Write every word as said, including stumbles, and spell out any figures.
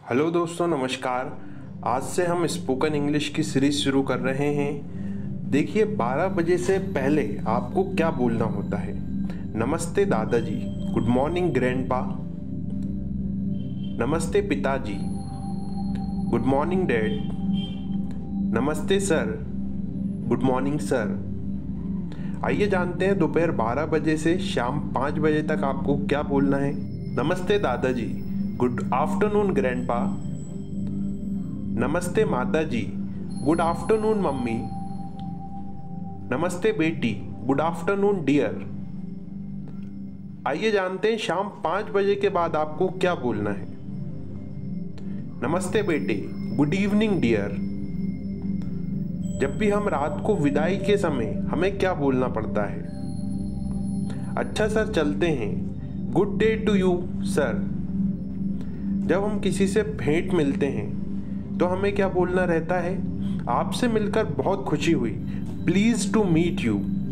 Hello दोस्तों, नमस्कार। आज से हम स्पोकन इंग्लिश की सीरीज शुरू कर रहे हैं। देखिए, बारह बजे से पहले आपको क्या बोलना होता है। नमस्ते दादाजी, गुड मॉर्निंग ग्रैंडपा। नमस्ते पिताजी, गुड मॉर्निंग डैड। नमस्ते सर, गुड मॉर्निंग सर। आइए जानते हैं दोपहर बारह बजे से शाम पाँच बजे तक आपको क्या बोलना है। नमस्ते दादाजी, गुड आफ्टरनून ग्रैंडपा। नमस्ते माताजी, गुड आफ्टरनून मम्मी। नमस्ते बेटी, गुड आफ्टरनून डियर। आइए जानते हैं शाम पाँच बजे के बाद आपको क्या बोलना है। नमस्ते बेटे, गुड इवनिंग डियर। जब भी हम रात को विदाई के समय हमें क्या बोलना पड़ता है। अच्छा सर, चलते हैं। Good day to you sir. जब हम किसी से भेंट मिलते हैं तो हमें क्या बोलना रहता है। आपसे मिलकर बहुत खुशी हुई, प्लीज टू मीट यू।